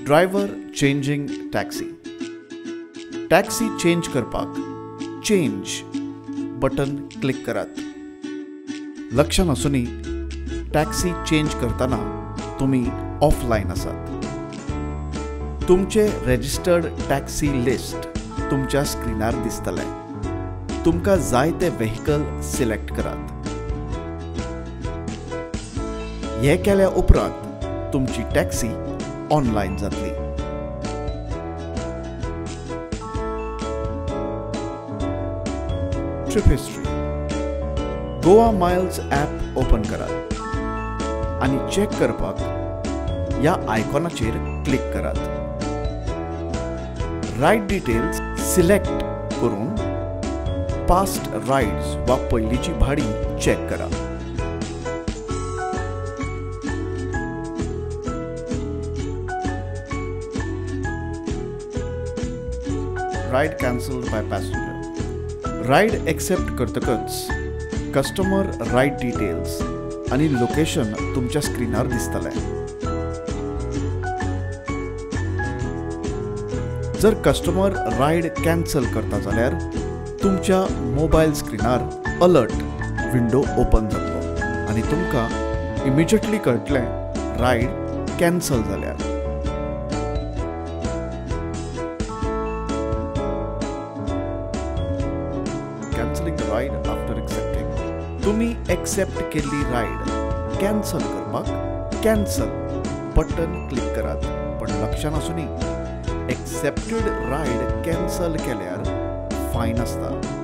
Driver changing taxi. Taxi change करपाक change button click करात. लक्षात आसूनी टॅक्सी चेंज करताना तुम्ही ऑफलाइन आसात. तुमचे रजिस्टर्ड टॅक्सी लिस्ट तुमच्या स्क्रीनार दिसतले. तुमकां जाय ते व्हेकल सिलेक्ट करात. हे केल्या उपरांत तुमची टॅक्सी ऑनलाइन जातली. Trip history. Goa miles app open करात आणि चेक करपाक ह्या आयकॉनाचेर क्लिक करात. रायड डिटेल्स सिलेक्ट करून पास्ट रायड्स वा पयलींची भाडी चेक करा. Ride cancelled by passenger. Ride accept करतकच कस्टमर रायड डिटेल्स आणि लोकेशन तुमच्या स्क्रीनार दिसतले. जर कस्टमर रायड कॅन्सल करता जाल्यार तुमच्या मोबाईल स्क्रीनार अलर्ट विंडो ओपन जातलो आणि तुमकां इमिजिएटली कळटलें रायड कॅन्सल जाल्यार. Cancelling the ride after accepting. तुम्ही एक्सेप्ट केल्ली रायड कॅन्सल करपाक कॅन्सल बटन क्लिक करात. पण लक्षात आसूनी एक्सेप्टेड रायड कॅन्सल केल्यार फायन आसता.